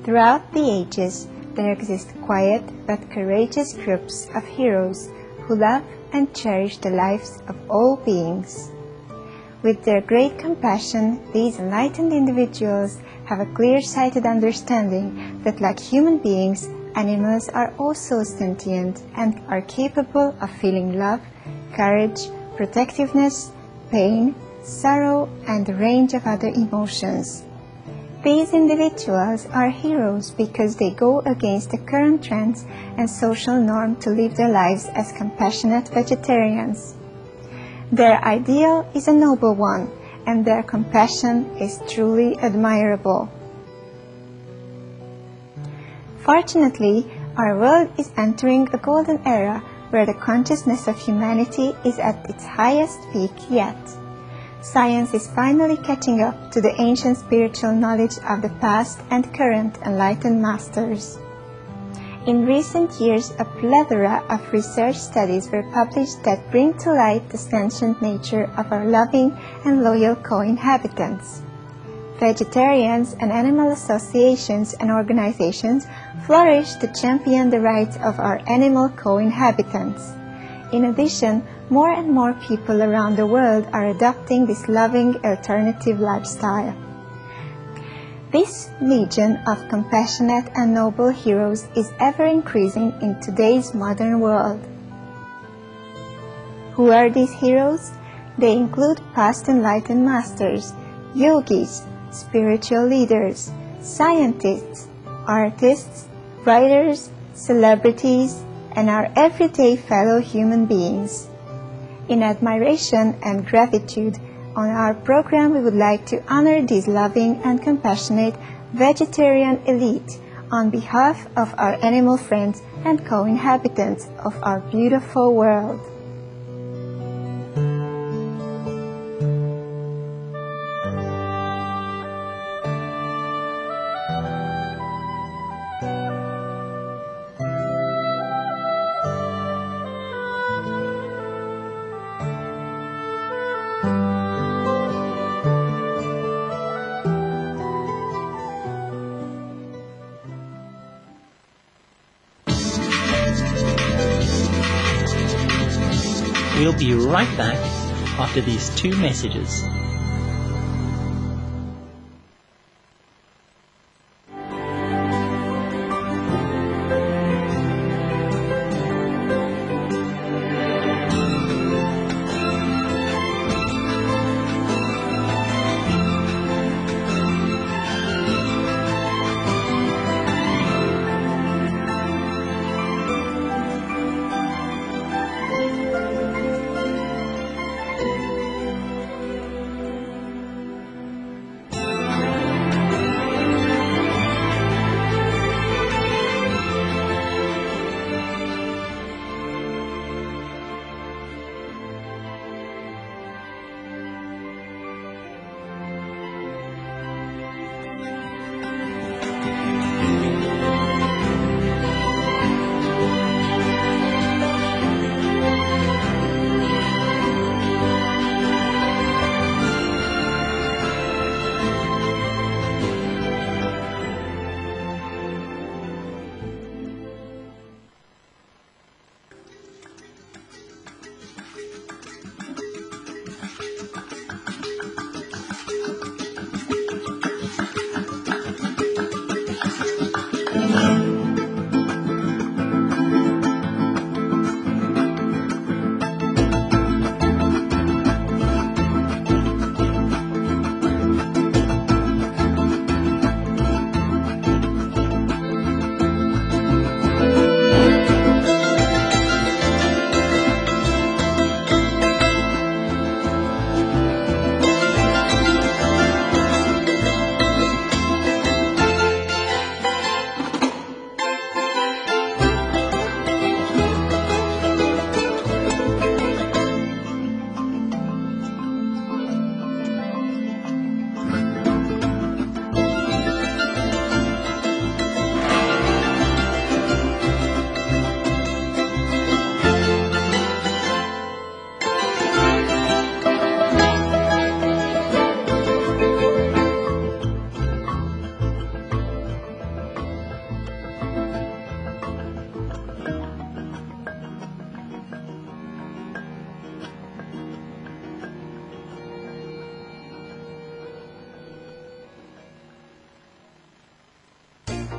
Throughout the ages, there exist quiet but courageous groups of heroes who love and cherish the lives of all beings. With their great compassion, these enlightened individuals have a clear-sighted understanding that, like human beings, animals are also sentient and are capable of feeling love, courage, protectiveness, pain, sorrow, and a range of other emotions. These individuals are heroes because they go against the current trends and social norm to live their lives as compassionate vegetarians. Their ideal is a noble one, and their compassion is truly admirable. Fortunately, our world is entering a golden era where the consciousness of humanity is at its highest peak yet. Science is finally catching up to the ancient spiritual knowledge of the past and current enlightened masters. In recent years, a plethora of research studies were published that bring to light the sentient nature of our loving and loyal co-inhabitants. Vegetarians and animal associations and organizations flourish to champion the rights of our animal co-inhabitants. In addition, more and more people around the world are adopting this loving alternative lifestyle. This legion of compassionate and noble heroes is ever increasing in today's modern world. Who are these heroes? They include past enlightened masters, yogis, spiritual leaders, scientists, artists, writers, celebrities, and our everyday fellow human beings. In admiration and gratitude, on our program we would like to honor this loving and compassionate vegetarian elite on behalf of our animal friends and co-inhabitants of our beautiful world. We'll be right back after these two messages.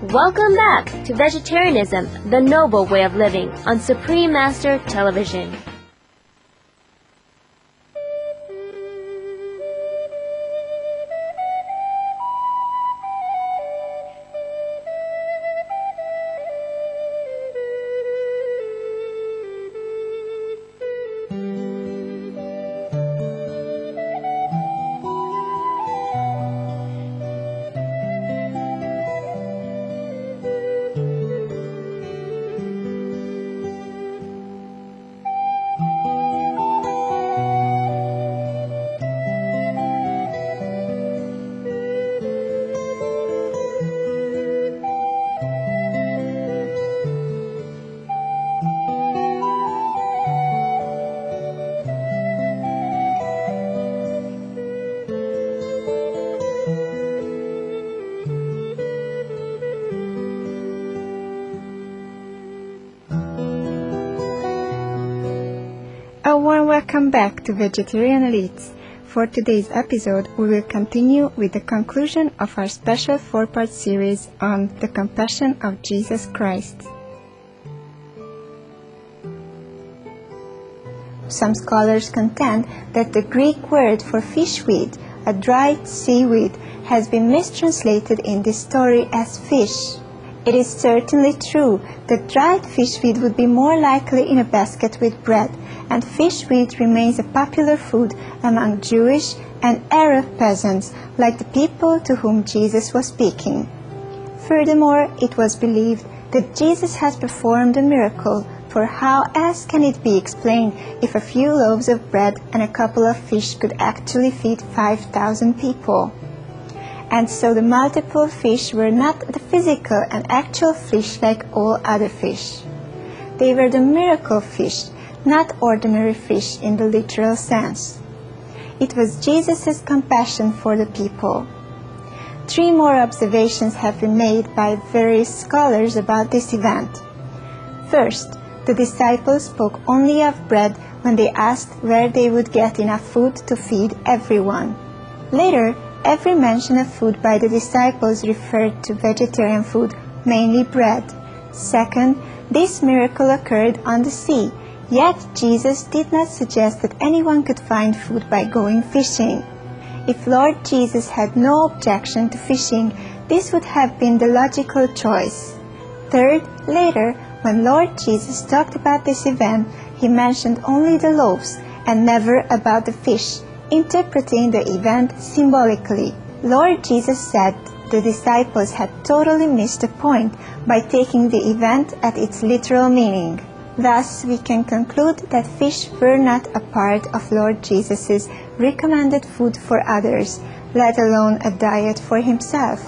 Welcome back to Vegetarianism, the Noble Way of Living on Supreme Master Television. A warm welcome back to Vegetarian Elites. For today's episode, we will continue with the conclusion of our special 4-part series on the compassion of Jesus Christ. Some scholars contend that the Greek word for fishweed, a dried seaweed, has been mistranslated in this story as fish. It is certainly true that dried fishweed would be more likely in a basket with bread, and fishweed remains a popular food among Jewish and Arab peasants like the people to whom Jesus was speaking. Furthermore, it was believed that Jesus has performed a miracle, for how else can it be explained if a few loaves of bread and a couple of fish could actually feed 5,000 people? And so the multiple fish were not the physical and actual fish like all other fish. They were the miracle fish, not ordinary fish in the literal sense. It was Jesus' compassion for the people. 3 more observations have been made by various scholars about this event. First, the disciples spoke only of bread when they asked where they would get enough food to feed everyone. Later, every mention of food by the disciples referred to vegetarian food, mainly bread. Second, this miracle occurred on the sea. Yet Jesus did not suggest that anyone could find food by going fishing. If Lord Jesus had no objection to fishing, this would have been the logical choice. Third, later, when Lord Jesus talked about this event, he mentioned only the loaves and never about the fish, interpreting the event symbolically. Lord Jesus said the disciples had totally missed the point by taking the event at its literal meaning. Thus, we can conclude that fish were not a part of Lord Jesus' recommended food for others, let alone a diet for himself.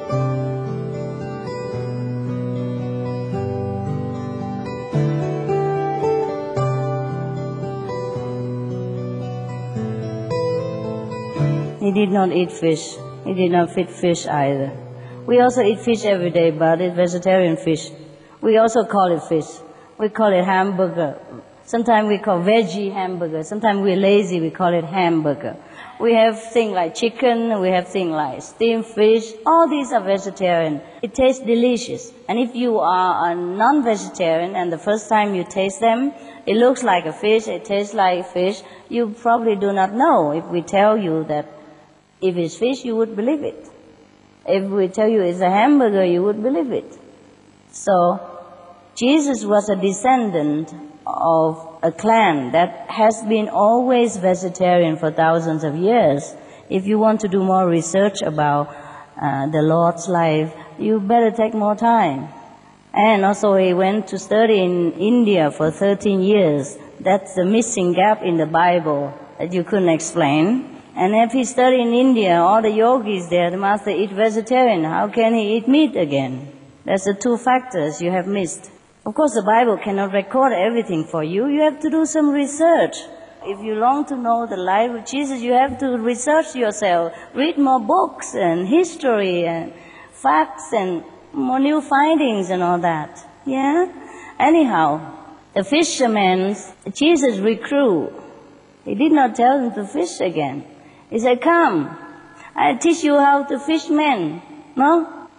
He did not eat fish. He did not feed fish either. We also eat fish every day, but it's vegetarian fish. We also call it fish. We call it hamburger. Sometimes we call veggie hamburger. Sometimes we're lazy, we call it hamburger. We have things like chicken, we have things like steamed fish. All these are vegetarian. It tastes delicious. And if you are a non-vegetarian and the first time you taste them, it looks like a fish, it tastes like fish, you probably do not know. If we tell you that if it's fish, you would believe it. If we tell you it's a hamburger, you would believe it. So, Jesus was a descendant of a clan that has been always vegetarian for thousands of years. If you want to do more research about the Lord's life, you better take more time. And also he went to study in India for 13 years. That's the missing gap in the Bible that you couldn't explain. And if he studied in India, all the yogis there, the master eat vegetarian. How can he eat meat again? That's the 2 factors you have missed. Of course, the Bible cannot record everything for you. You have to do some research. If you long to know the life of Jesus, you have to research yourself. Read more books and history and facts and more new findings and all that. Yeah? Anyhow, the fishermen, Jesus recruit. He did not tell them to fish again. He said, come, I'll teach you how to fish men. No?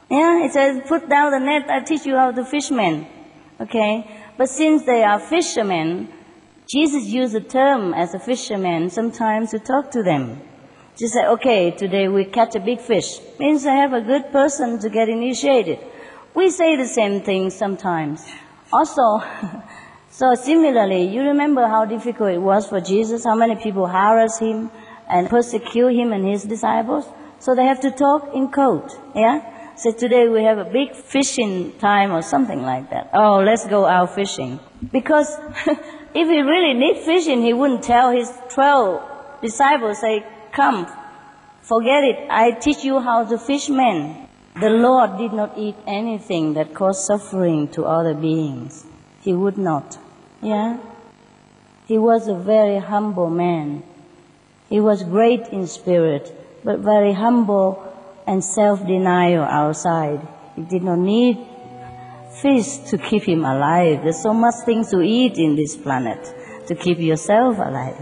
Yeah, it says, put down the net, I teach you how to fishermen. Okay? But since they are fishermen, Jesus used the term as a fisherman sometimes to talk to them. Just say, okay, today we catch a big fish. Means I have a good person to get initiated. We say the same thing sometimes. Also, so similarly, you remember how difficult it was for Jesus, how many people harass him and persecute him and his disciples? So they have to talk in code, yeah? So today we have a big fishing time or something like that. Oh, let's go out fishing. Because if he really need fishing, he wouldn't tell his 12 disciples, say, come, forget it, I teach you how to fish men. The Lord did not eat anything that caused suffering to other beings. He would not. Yeah? He was a very humble man. He was great in spirit, but very humble and self-denial outside. He did not need fish to keep him alive. There's so much things to eat in this planet to keep yourself alive.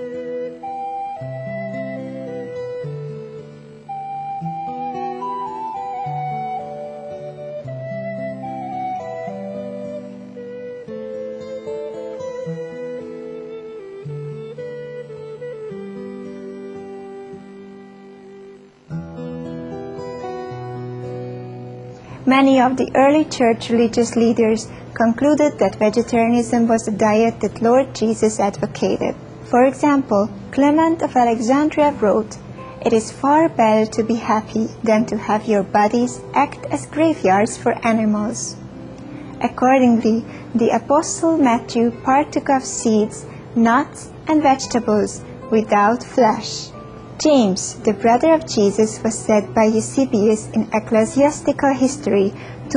Many of the early church religious leaders concluded that vegetarianism was the diet that Lord Jesus advocated. For example, Clement of Alexandria wrote, "It is far better to be happy than to have your bodies act as graveyards for animals." Accordingly, the Apostle Matthew partook of seeds, nuts, and vegetables without flesh. James, the brother of Jesus, was said by Eusebius in Ecclesiastical History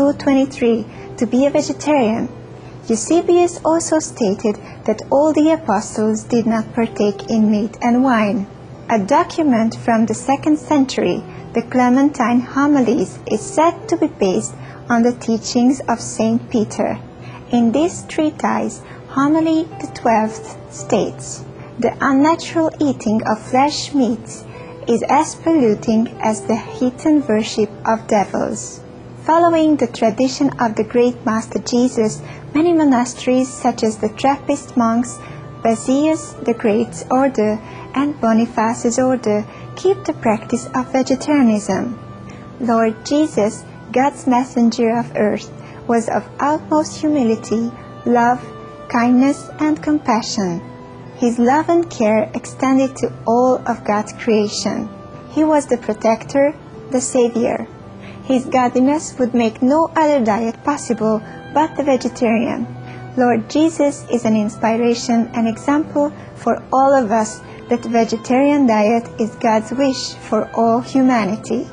2:23 to be a vegetarian. Eusebius also stated that all the apostles did not partake in meat and wine. A document from the 2nd century, the Clementine Homilies, is said to be based on the teachings of St. Peter. In this treatise, Homily the 12th states, "The unnatural eating of flesh meats is as polluting as the heathen worship of devils." Following the tradition of the great Master Jesus, many monasteries such as the Trappist monks, Basius the Great's order, and Boniface's order keep the practice of vegetarianism. Lord Jesus, God's messenger of earth, was of utmost humility, love, kindness, and compassion. His love and care extended to all of God's creation. He was the protector, the savior. His godliness would make no other diet possible but the vegetarian. Lord Jesus is an inspiration and example for all of us that the vegetarian diet is God's wish for all humanity.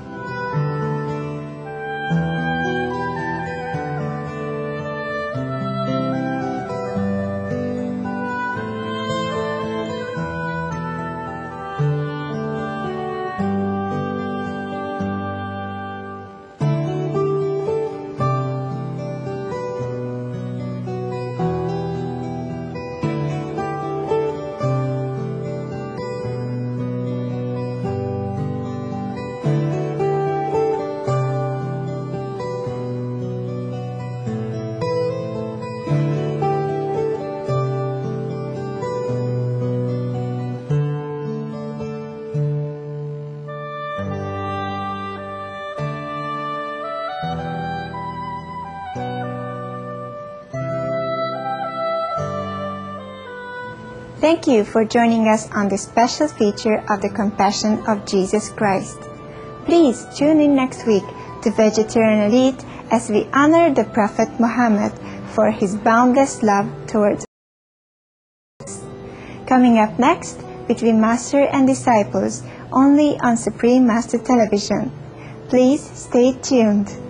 Thank you for joining us on this special feature of the Compassion of Jesus Christ. Please tune in next week to Vegetarian Elite as we honor the Prophet Muhammad for his boundless love towards us. Coming up next, Between Master and Disciples, only on Supreme Master Television. Please stay tuned.